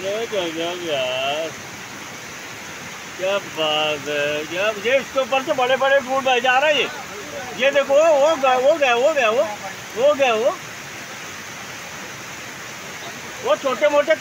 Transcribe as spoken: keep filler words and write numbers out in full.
अरे गजब यार, क्या बात है। क्या ये इसके ऊपर से बड़े बड़े फूल बह जा रहे हैं। ये ये देखो, वो गया वो गया वो गया वो वो गया वो वो छोटे मोटे